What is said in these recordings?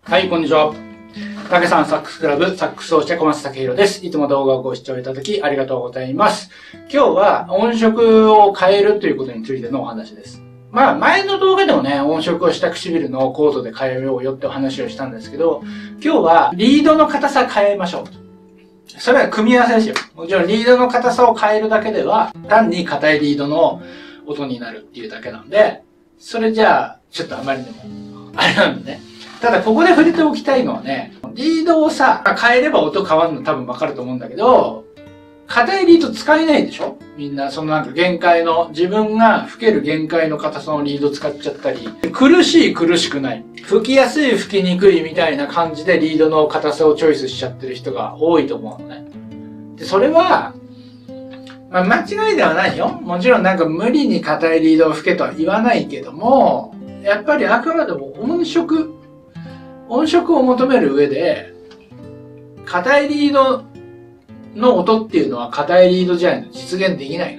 はい、こんにちは。竹さんサックスクラブサックス奏者小松武弘です。いつも動画をご視聴いただきありがとうございます。今日は音色を変えるということについてのお話です。前の動画でもね、音色を下唇のコードで変えようよってお話をしたんですけど、今日はリードの硬さ変えましょうと。それは組み合わせですよ。もちろんリードの硬さを変えるだけでは、単に硬いリードの音になるっていうだけなんで、それじゃあ、ちょっとあまりにも、あれなんでね。ただ、ここで触れておきたいのはね、リードをさ、変えれば音変わるの多分わかると思うんだけど、硬いリード使えないでしょ？みんな、限界の、自分が吹ける限界の硬さのリード使っちゃったり、苦しい苦しくない、吹きやすい吹きにくいみたいな感じでリードの硬さをチョイスしちゃってる人が多いと思うのね。で、それは、間違いではないよ。もちろん無理に硬いリードを吹けとは言わないけども、やっぱりあくまでも音色を求める上で、硬いリードの音っていうのは硬いリードじゃないと実現できないから、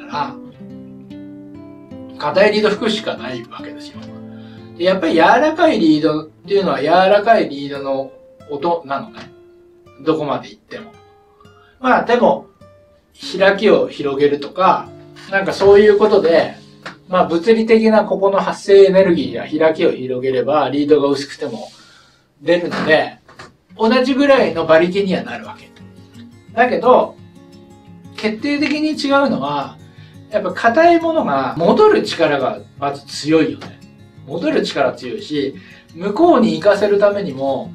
硬いリード吹くしかないわけですよ。でやっぱり柔らかいリードっていうのは柔らかいリードの音なのね。どこまで行っても。でも、開きを広げるとか、そういうことで、物理的なここの発生エネルギーや開きを広げれば、リードが薄くても出るので、同じぐらいの馬力にはなるわけ。だけど、決定的に違うのは、やっぱ硬いものが戻る力がまず強いよね。戻る力強いし、向こうに行かせるためにも、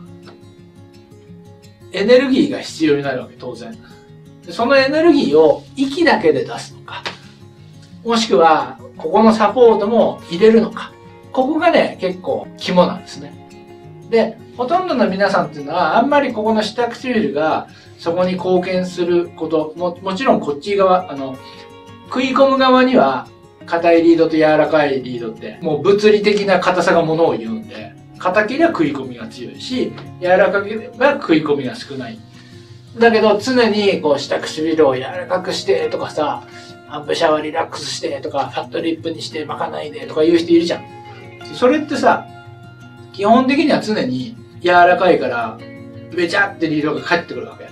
エネルギーが必要になるわけ、当然。そのエネルギーを息だけで出すのか、もしくは、ここのサポートも入れるのか。ここがね、結構肝なんですね。で、ほとんどの皆さんっていうのは、あんまりここの下唇がそこに貢献すること、もちろんこっち側、食い込む側には、硬いリードと柔らかいリードって、もう物理的な硬さがものを言うんで、硬ければ食い込みが強いし、柔らかければ食い込みが少ない。だけど、常にこう下唇を柔らかくしてとかさ、アンプシャワーリラックスしてとか、ファットリップにして巻かないでとか言う人いるじゃん。それってさ、基本的には常に柔らかいから、べちゃってリードが返ってくるわけ。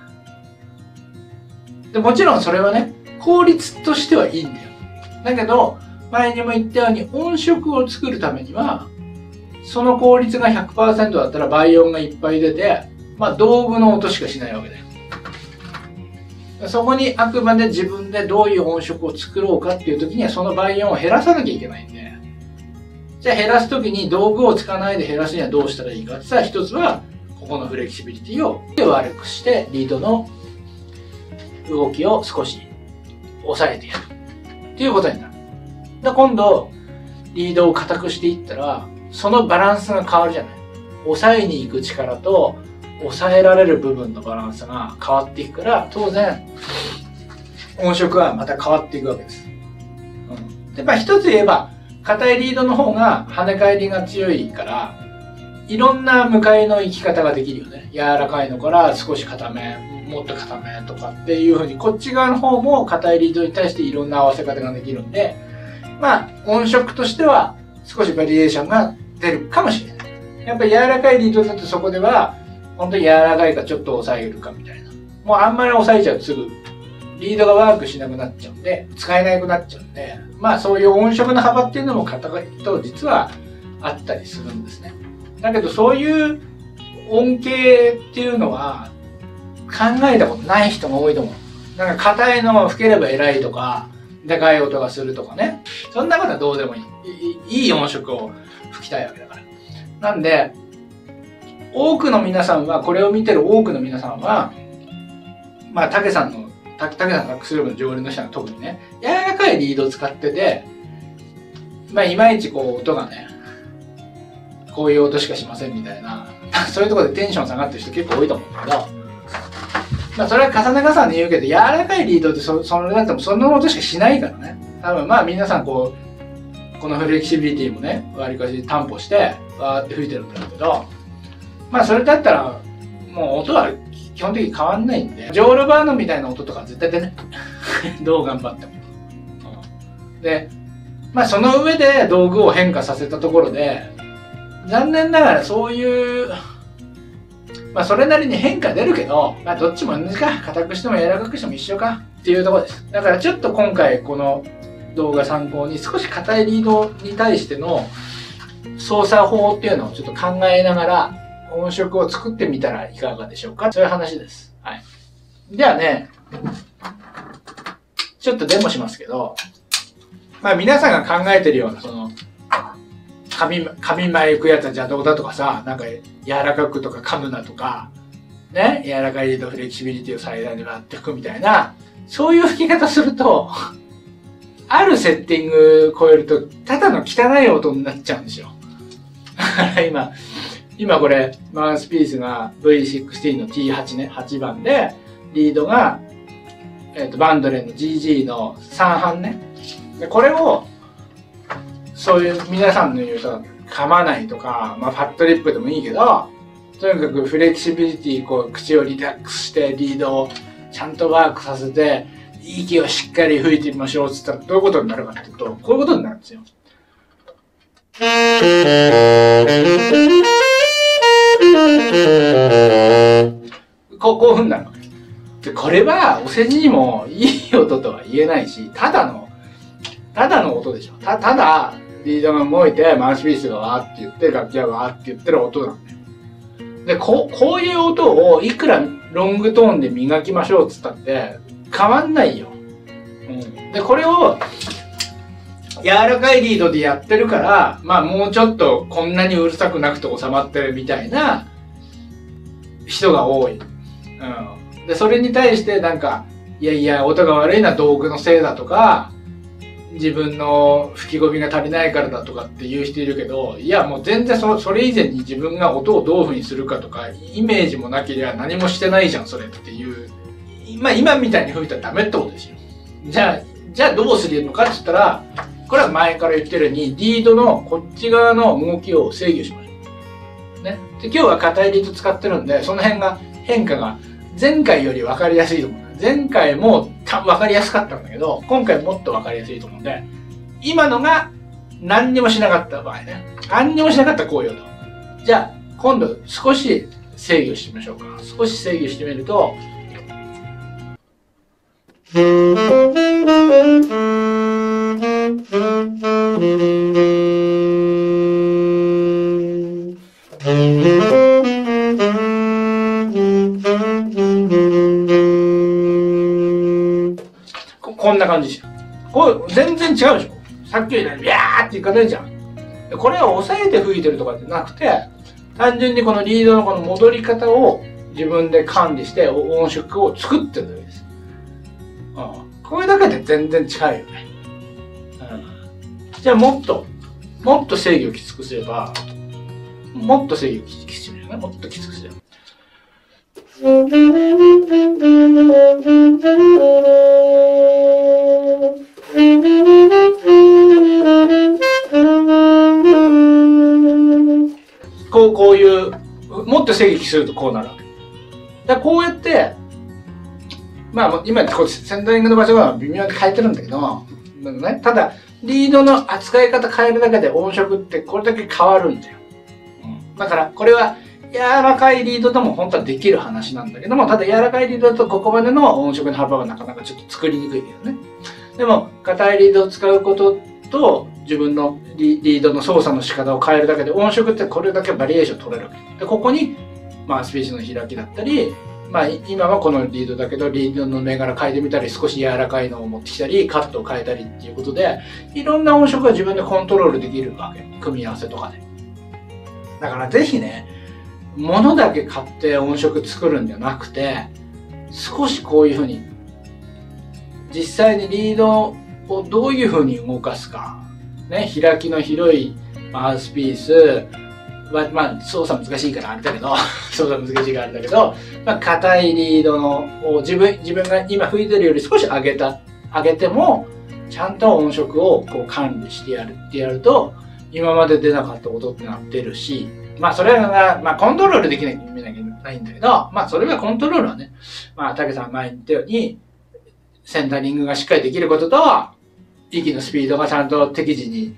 で、もちろんそれはね、効率としてはいいんだよ。だけど、前にも言ったように音色を作るためには、その効率が 100% だったら倍音がいっぱい出て、道具の音しかしないわけだよ。そこにあくまで自分でどういう音色を作ろうかっていう時にはその倍音を減らさなきゃいけないんで。じゃあ減らす時に道具を使わないで減らすにはどうしたらいいかってさ、一つはここのフレキシビリティを悪くしてリードの動きを少し抑えてやるっていうことになる。で今度リードを硬くしていったらそのバランスが変わるじゃない。抑えに行く力と抑えられる部分のバランスが変わっていくから当然音色はまた変わっていくわけです。で一つ言えば硬いリードの方が跳ね返りが強いからいろんな向かいの行き方ができるよね。柔らかいのから少し硬め、もっと硬めとかっていう風にこっち側の方も硬いリードに対していろんな合わせ方ができるんで音色としては少しバリエーションが出るかもしれない。やっぱり柔らかいリードだとそこでは本当に柔らかいかちょっと抑えるかみたいな。もうあんまり抑えちゃうとすぐリードがワークしなくなっちゃうんで、使えなくなっちゃうんで、そういう音色の幅っていうのも硬いと実はあったりするんですね。だけどそういう音形っていうのは考えたことない人が多いと思う。硬いのを吹ければ偉いとか、でかい音がするとかね。そんなことはどうでもいい。いい音色を吹きたいわけだから。なんで、多くの皆さんは、これを見てる多くの皆さんは、竹さんのサックスクラブの常連の人が特にね、柔らかいリードを使ってて、いまいち音がね、こういう音しかしませんみたいな、そういうところでテンション下がってる人結構多いと思うんだけど、それは重ね重ね言うけど、柔らかいリードってそれだってもその音しかしないからね。多分皆さんこのフレキシビリティもね、わりかし担保して、わーって吹いてるんだけど、それだったら、もう音は基本的に変わんないんで、ジョールバーノみたいな音とか絶対出ない。どう頑張っても。で、その上で道具を変化させたところで、残念ながらそういうまあそれなりに変化出るけど、まあどっちも同じか。硬くしても柔らかくしても一緒かっていうところです。だからちょっと今回この動画参考に少し硬いリードに対しての操作法っていうのをちょっと考えながら音色を作ってみたらいかがでしょうか。そういう話です。はい。ではね、ちょっとデモしますけど、まあ皆さんが考えてるようなその紙巻くやつは邪道だとかさ、なんか柔らかくとか噛むなとか、ね、柔らかいリードフレキシビリティを最大に割っていくみたいな、そういう吹き方すると、あるセッティング超えると、ただの汚い音になっちゃうんですよ。今これ、マウスピースが V16 の T8 ね、8番で、リードが、バンドレンの GG の3半ね。で、これを、そういう皆さんの言うと、噛まないとか、まあ、ファットリップでもいいけど、とにかくフレキシビリティ、こう、口をリラックスして、リードをちゃんとワークさせて、息をしっかり吹いてみましょうって言ったら、どういうことになるかっていうと、こういうことになるんですよ。こういうふうになるわけ。で、これは、お世辞にもいい音とは言えないし、ただの音でしょ。ただ、リードが動いて、マウスピースがわーって言って、楽器がわーって言ってる音なんだよ。で、こういう音をいくらロングトーンで磨きましょうって言ったって、変わんないよ。うん。で、これを、柔らかいリードでやってるから、まあもうちょっとこんなにうるさくなくて収まってるみたいな人が多い。うん。で、それに対してなんか、いやいや、音が悪いのは道具のせいだとか、自分の吹き込みが足りないからだとかって言う人いるけど、いやもう全然それ以前に自分が音をどういう風にするかとか、イメージもなければ何もしてないじゃん、それっていう。まあ今みたいに吹いたらダメってことですよ。じゃあどうするのかって言ったら、これは前から言ってるように、リードのこっち側の動きを制御しましょう。ね。で、今日は硬いリード使ってるんで、その辺が、変化が前回より分かりやすいと思う。前回も分かりやすかったんだけど、今回もっと分かりやすいと思うんで、今のが何にもしなかった場合ね。何にもしなかったらこういう音。じゃあ、今度少し制御してみましょうか。少し制御してみると、こんな感じですよ。これ全然違うでしょ。さっきよりビャーっていかないじゃん。これを抑えて吹いてるとかってなくて、単純にこのリードのこの戻り方を自分で管理して音色を作ってるだけです。これだけで全然違うよね。じゃあもっと制御をきつくすれば、もっと制御をきつくするよね。もっときつくすれば。こういう、もっと制御するとこうなるわけ。だからこうやって、まあ今こうセンタリングの場所が微妙に変えてるんだけど、ね、ただリードの扱い方変えるだけで音色ってこれだけ変わるんだよ。だからこれは柔らかいリードでも本当はできる話なんだけども、ただ柔らかいリードだとここまでの音色の幅はなかなかちょっと作りにくいけどね。でも硬いリードを使うことと自分のリードの操作の仕方を変えるだけで音色ってこれだけバリエーション取れるわけで、ここにマウスピースの開きだったり、まあ今はこのリードだけどリードの銘柄変えてみたり、少し柔らかいのを持ってきたり、カットを変えたりっていうことで、いろんな音色が自分でコントロールできるわけ。組み合わせとかで。だからぜひね、物だけ買って音色作るんじゃなくて、少しこういうふうに、実際にリードをどういうふうに動かすか。ね、開きの広いマウスピース、まあ操作難しいからあれだけど操作難しいからあれだけど、まあ硬いリードのを自分が今吹いてるより少し上げてもちゃんと音色をこう管理してやると今まで出なかった音ってなってるし、まあそれがまあコントロールできなきゃないんだけど、まあそれはコントロールはね、まあ竹さん前に言ったようにセンタリングがしっかりできることと息のスピードがちゃんと適時に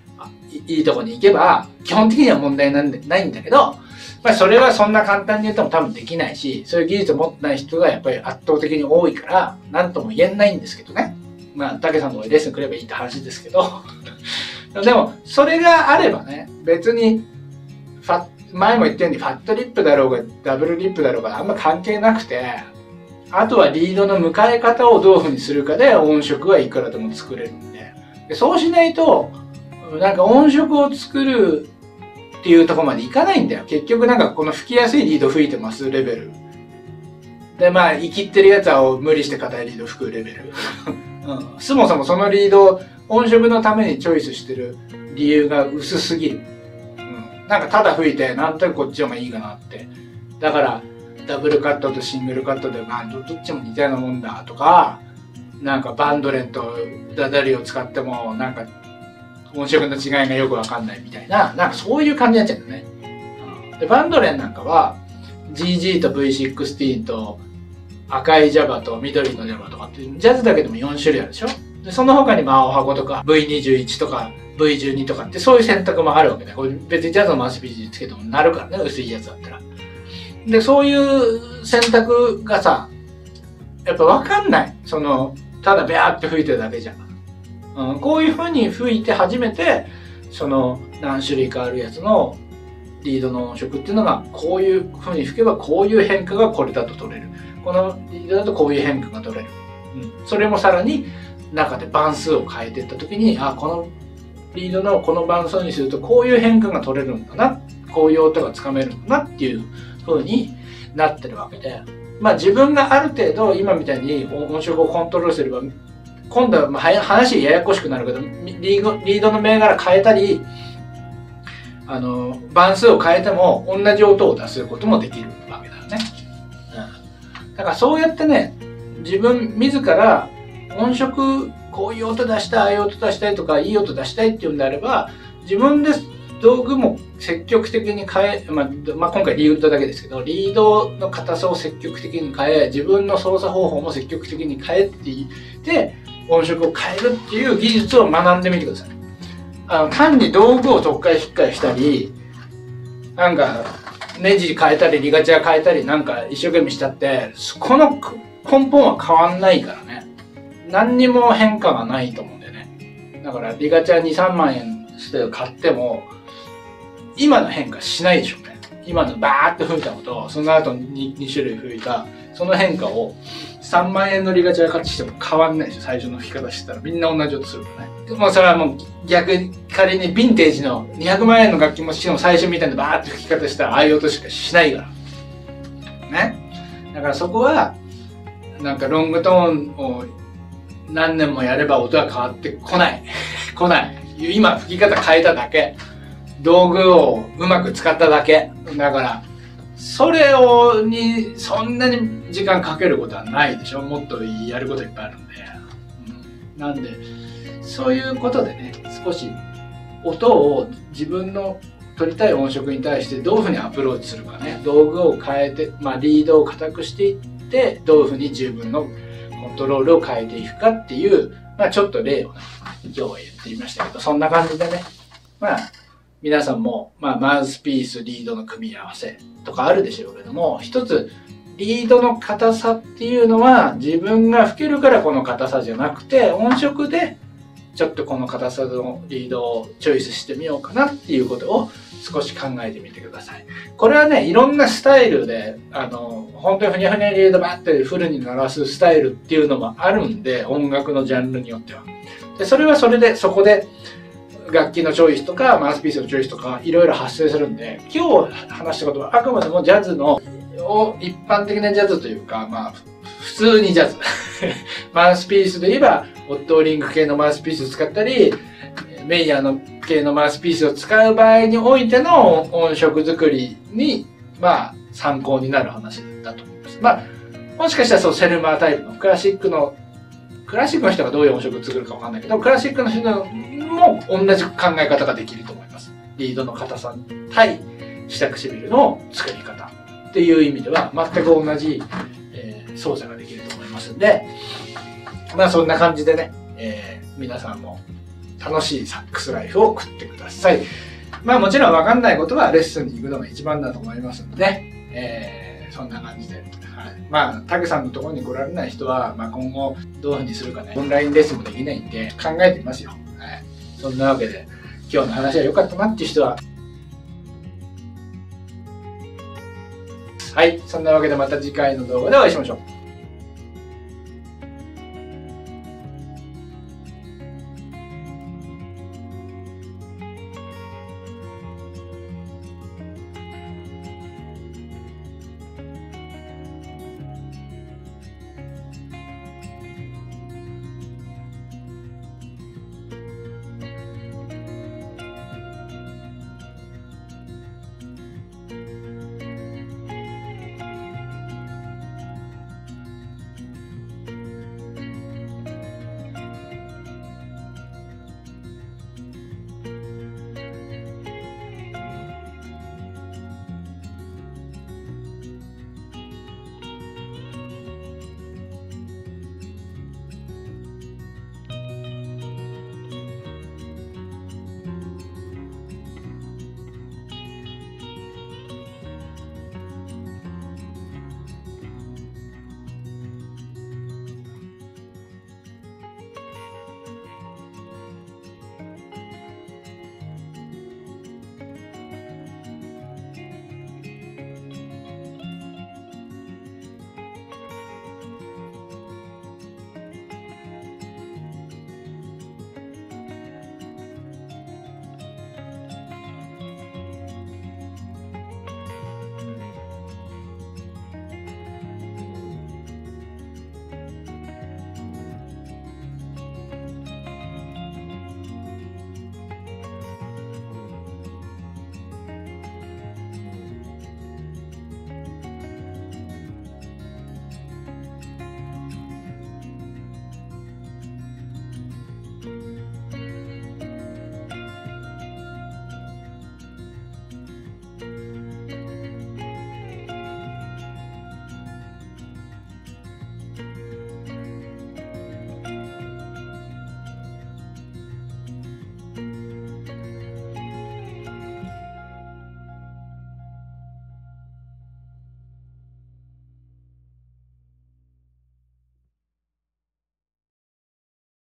いいとこに行けば、基本的には問題ないんだけど、まあそれはそんな簡単に言っても多分できないし、そういう技術を持ってない人がやっぱり圧倒的に多いから、なんとも言えないんですけどね。まあ、竹さんのとこにレッスン来ればいいって話ですけど。でも、それがあればね、別に、前も言ったようにファットリップだろうが、ダブルリップだろうがあんま関係なくて、あとはリードの迎え方をどういう風にするかで音色はいくらでも作れるんで、そうしないと、なんか音色を作るっていうところまでいかないんだよ。結局なんかこの吹きやすいリード吹いてますレベル。で、まあ、生きってるやつは無理して硬いリード吹くレベル。うん、そもそもそのリードを音色のためにチョイスしてる理由が薄すぎる。うん、なんかただ吹いて、なんとなくこっちの方がいいかなって。だから、ダブルカットとシングルカットで、まあ、どっちも似たようなもんだとか、なんかバンドレンとダダリを使っても、なんか音色の違いがよくわかんないみたいな、なんかそういう感じになっちゃうんだね。で、バンドレンなんかは、GG と V16 と赤い Java と緑の Java とかって、ジャズだけでも4種類あるでしょ。で、その他に青箱とか V21 とか V12 とかってそういう選択もあるわけね。これ別にジャズのマウスピースつけてもなるからね、薄いやつだったら。で、そういう選択がさ、やっぱわかんない。ただビャーって吹いてるだけじゃん。うん、こういう風に吹いて初めて、何種類かあるやつのリードの音色っていうのが、こういう風に吹けばこういう変化がこれだと取れる。このリードだとこういう変化が取れる。うん、それもさらに中で番数を変えていった時に、このリードのこの番数にするとこういう変化が取れるんだな。こういう音がつかめるんだなっていう風になってるわけで。まあ自分がある程度今みたいに音色をコントロールすれば、今度は話ややこしくなるけど、リードの銘柄変えたり、番数を変えても同じ音を出すこともできるわけだよね。うん、だからそうやってね、自分自ら音色、こういう音出したい、ああいう音出したいとか、いい音出したいっていうんであれば、自分で道具も積極的に変え、まあ今回リードだけですけど、リードの硬さを積極的に変え、自分の操作方法も積極的に変えって言って、音色を変えるっていう技術を学んでみてください。単に道具を取っ換え引っ換えしたり、なんかネジ変えたりリガチャ変えたりなんか一生懸命したって、この根本は変わんないからね。何にも変化がないと思うんだよね。だからリガチャ2、3万円して買っても、今の変化しないでしょうね。今のバーって吹いたのと、その後に2種類吹いた、その変化を3万円のリガチャが買ってきても変わんないでしょ。最初の吹き方してたらみんな同じ音するからね。もうそれはもう逆に仮にヴィンテージの200万円の楽器もしかも最初みたいなバーって吹き方したらああいう音しかしないから。ね。だからそこは、なんかロングトーンを何年もやれば音は変わってこない。来ない。今吹き方変えただけ。道具をうまく使っただけ。だから、それにそんなに時間かけることはないでしょ。もっとやることいっぱいあるんで。なんで、そういうことでね、少し音を自分の取りたい音色に対してどういうふうにアプローチするかね。道具を変えて、リードを硬くしていって、どういうふうに自分のコントロールを変えていくかっていう、ちょっと例をね、今日は言ってみましたけど、そんな感じでね、皆さんも、マウスピース、リードの組み合わせとかあるでしょうけども、一つ、リードの硬さっていうのは、自分が吹けるからこの硬さじゃなくて、音色で、ちょっとこの硬さのリードをチョイスしてみようかなっていうことを少し考えてみてください。これはね、いろんなスタイルで、本当にふにゃふにゃリードバッてフルに鳴らすスタイルっていうのもあるんで、音楽のジャンルによっては。で、それはそれで、そこで、楽器のチョイスとかマウスピースのチョイスとかいろいろ発生するんで、今日話したことはあくまでもジャズの一般的なジャズというか、普通にジャズマウスピースで言えばオットーリング系のマウスピースを使ったりメイヤーの系のマウスピースを使う場合においての音色作りに参考になる話だと思います。もしかしたらセルマータイプのクラシックの人がどういう音色を作るかわかんないけど、クラシックの人も同じ考え方ができると思います。リードの硬さ対下唇の作り方っていう意味では全く同じ、操作ができると思いますんで、そんな感じでね、皆さんも楽しいサックスライフを送ってください。まあもちろんわかんないことはレッスンに行くのが一番だと思いますので、そんな感じで。はい、まあ、タグさんのところに来られない人は、まあ、今後どういうふうにするかね、オンラインレッスンもできないんで考えてみますよ。はい。そんなわけで、今日の話は良かったなっていう人は、はい。そんなわけでまた次回の動画でお会いしましょう。